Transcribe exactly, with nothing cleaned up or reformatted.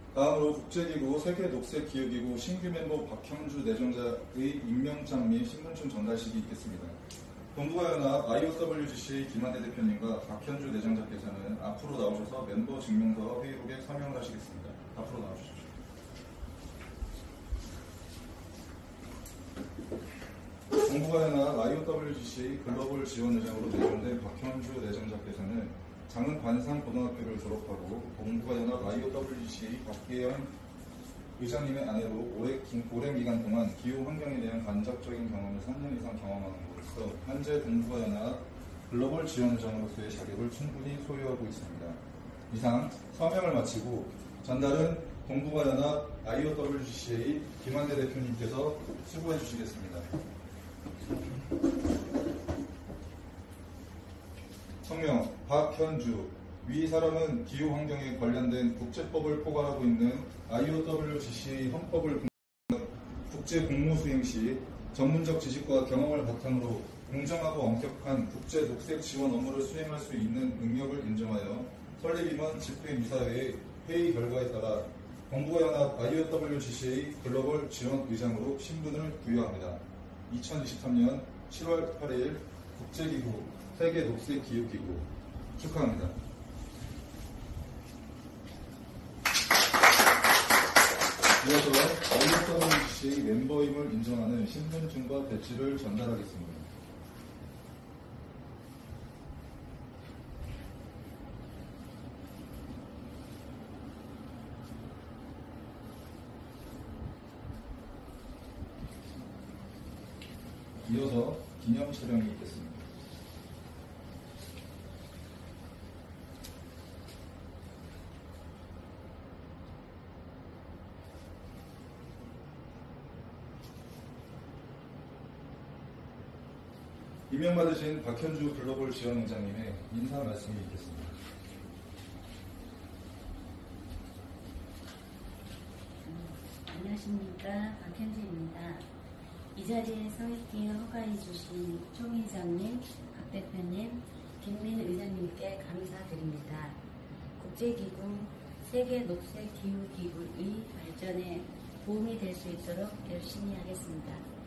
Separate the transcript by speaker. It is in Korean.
Speaker 1: 다음으로 국제기구 세계녹색기후기구 신규 멤버 박형주 내정자의 임명장 및 신분증 전달식이 있겠습니다. 동북아연합 아이오더블유지씨 김한대 대표님과 박현주 내정자께서는 앞으로 나오셔서 멤버 증명서와 회의록에 서명을 하시겠습니다. 앞으로 나와주십시오. 동북아연합 아이오더블유지씨 글로벌 지원의장으로 내정된 박현주 내정자께서는 장흥 관상고등학교를 졸업하고 동북아연합 아이오더블유지씨 박계현 의장님의 아내로 오래, 오랜 기간 동안 기후 환경에 대한 간접적인 경험을 삼 년 이상 경험하는 것으로서 현재 동북아연합 글로벌 지원의장으로서의 자격을 충분히 소유하고 있습니다. 이상 서명을 마치고 전달은 동북아연합 아이오더블유지씨의 김한대 대표님께서 수고해 주시겠습니다. 성명 박현주. 위 사람은 기후환경에 관련된 국제법을 포괄하고 있는 아이오더블유지씨 헌법을 국제공무 수행 시 전문적 지식과 경험을 바탕으로 공정하고 엄격한 국제 녹색 지원 업무를 수행할 수 있는 능력을 인정하여 설립임원 집회이사회의 회의 결과에 따라 동북아연합 아이오더블유지씨의 글로벌 지원 의장으로 신분을 부여합니다. 이천이십삼 년 칠월 팔일 국제기구 세계녹색기후기구 축하합니다. 이어서 아이오더블유지씨의 멤버임을 인정하는 신분증과 배지를 전달하겠습니다. 이어서 기념 촬영이 있겠습니다. 임명받으신 박현주 글로벌 지원의장님의 인사 말씀이 있겠습니다.
Speaker 2: 음, 안녕하십니까. 박현주입니다. 이 자리에 서 있기에 허가해 주신 총회장님, 박 대표님, 김민 의장님께 감사드립니다. 국제기구 세계녹색기후기구의 발전에 도움이 될 수 있도록 열심히 하겠습니다.